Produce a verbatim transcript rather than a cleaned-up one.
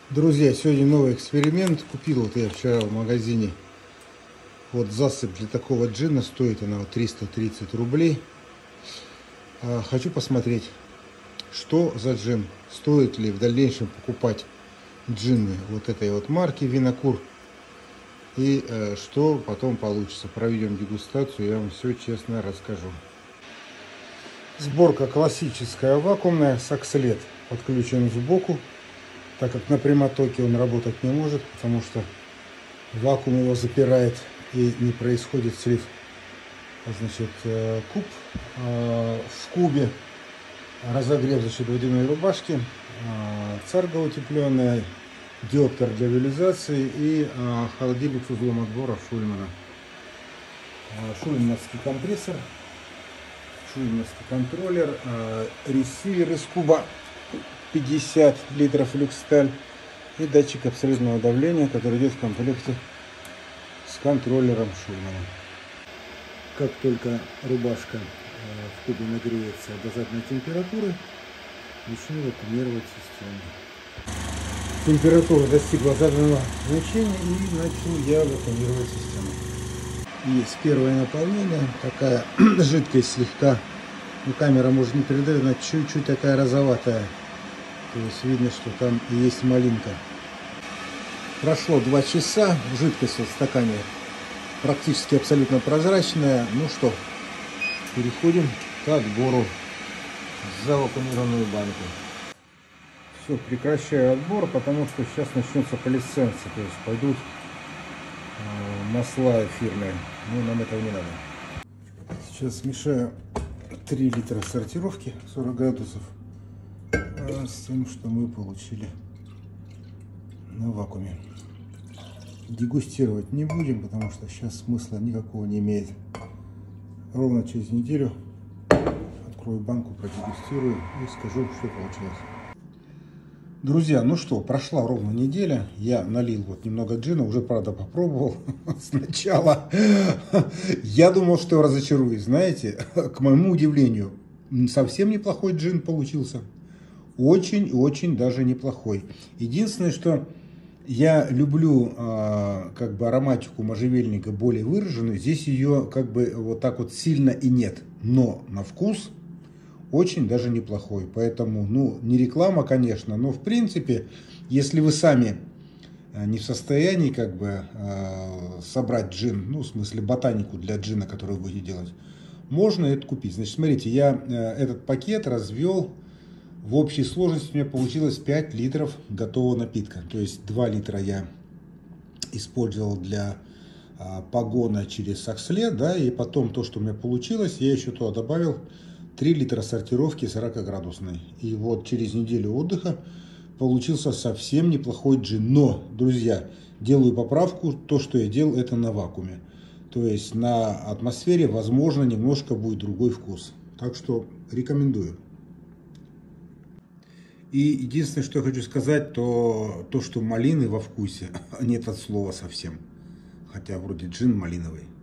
Друзья, сегодня новый эксперимент. Купил вот я вчера в магазине вот засыпь для такого джина. Стоит она вот триста тридцать рублей. А, хочу посмотреть, что за джин. Стоит ли в дальнейшем покупать джины вот этой вот марки Винокур. И э, что потом получится. Проведем дегустацию, я вам все честно расскажу. Сборка классическая, вакуумная, сакслет подключен сбоку, так как на прямотоке он работать не может, потому что вакуум его запирает и не происходит слив. Значит, куб в кубе разогрев за счет водяной рубашки, царга утепленная, диоптер для вилизации и холодильник с узлом отбора Шульмана. Шульмановский компрессор, шульмановский контроллер, ресивер из куба пятьдесят литров люксталь и датчик абсолютного давления, который идет в комплекте с контроллером Шульмана. Как только рубашка в кубе нагреется до заданной температуры, начну вакуумировать систему. Температура достигла заданного значения и начал я вакуумировать систему. Есть первое наполнение, такая жидкость слегка, ну, камера может не передать, она чуть-чуть такая розоватая. То есть видно, что там и есть малинка. Прошло два часа, жидкость в стакане практически абсолютно прозрачная. Ну что, переходим к отбору в завакуумированную банку. Все, прекращаю отбор, потому что сейчас начнется полисценция, то есть пойдут э, масла эфирные. Ну, нам этого не надо. Сейчас смешаю три литра сортировки сорок градусов с тем, что мы получили на вакууме. Дегустировать не будем, потому что сейчас смысла никакого не имеет. Ровно через неделю открою банку, продегустирую и скажу, что получилось. Друзья, ну что, прошла ровно неделя. Я налил вот немного джина, уже, правда, попробовал сначала. Я думал, что разочаруюсь, знаете, к моему удивлению, совсем неплохой джин получился. Очень-очень даже неплохой. Единственное, что я люблю э, как бы ароматику можжевельника более выраженную. Здесь ее как бы вот так вот сильно и нет. Но на вкус очень даже неплохой. Поэтому, ну, не реклама, конечно, но в принципе, если вы сами не в состоянии как бы э, собрать джин, ну, в смысле ботанику для джина, который вы будете делать, можно это купить. Значит, смотрите, я э, этот пакет развел. В общей сложности у меня получилось пять литров готового напитка. То есть два литра я использовал для а, погона через сакслет, да, и потом то, что у меня получилось, я еще туда добавил три литра сортировки сорок градусной. И вот через неделю отдыха получился совсем неплохой джин. Но, друзья, делаю поправку, то, что я делал, это на вакууме. То есть на атмосфере, возможно, немножко будет другой вкус. Так что рекомендую. И единственное, что я хочу сказать, то то, что малины во вкусе нет от слова совсем. Хотя вроде джин малиновый.